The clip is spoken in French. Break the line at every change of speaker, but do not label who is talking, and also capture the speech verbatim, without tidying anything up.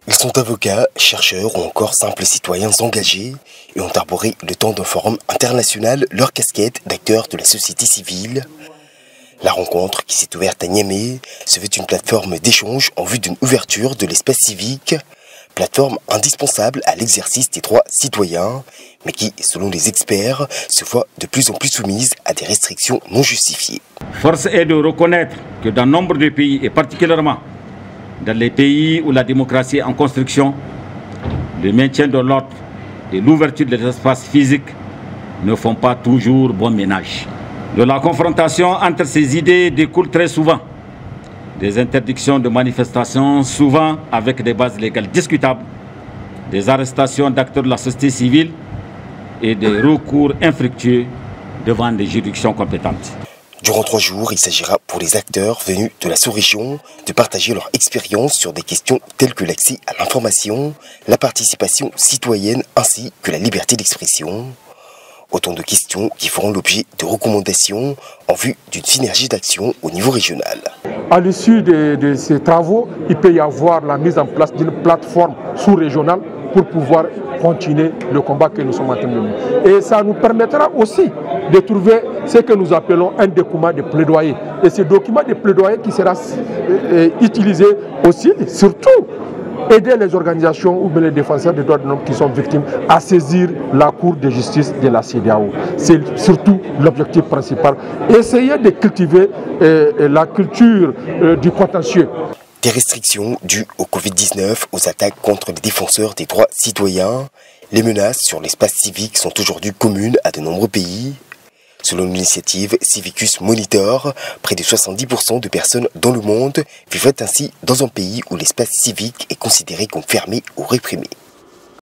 Ils sont avocats, chercheurs ou encore simples citoyens engagés et ont arboré le temps d'un forum international leur casquette d'acteurs de la société civile. La rencontre, qui s'est ouverte à Niamey, se veut une plateforme d'échange en vue d'une ouverture de l'espace civique, plateforme indispensable à l'exercice des droits citoyens, mais qui, selon les experts, se voit de plus en plus soumise à des restrictions non justifiées.
Force est de reconnaître que dans nombre de pays, et particulièrement dans les pays où la démocratie est en construction, le maintien de l'ordre et l'ouverture de l'espace physique ne font pas toujours bon ménage. De la confrontation entre ces idées découlent très souvent des interdictions de manifestations, souvent avec des bases légales discutables, des arrestations d'acteurs de la société civile et des recours infructueux devant des juridictions compétentes.
Durant trois jours, il s'agira pour les acteurs venus de la sous-région de partager leur expérience sur des questions telles que l'accès à l'information, la participation citoyenne ainsi que la liberté d'expression. Autant de questions qui feront l'objet de recommandations en vue d'une synergie d'action au niveau régional.
À l'issue de, de ces travaux, il peut y avoir la mise en place d'une plateforme sous-régionale pour pouvoir continuer le combat que nous sommes en train de mener. Et ça nous permettra aussi de trouver ce que nous appelons un document de plaidoyer. Et ce document de plaidoyer qui sera euh, utilisé aussi, surtout, aider les organisations ou les défenseurs des droits de l'homme qui sont victimes à saisir la Cour de justice de la C E D E A O. C'est surtout l'objectif principal. Essayer de cultiver euh, la culture euh, du contentieux.
Des restrictions dues au Covid dix-neuf, aux attaques contre les défenseurs des droits citoyens, les menaces sur l'espace civique sont aujourd'hui communes à de nombreux pays. Selon l'initiative Civicus Monitor, près de soixante-dix pour cent de personnes dans le monde vivraient ainsi dans un pays où l'espace civique est considéré comme fermé ou réprimé.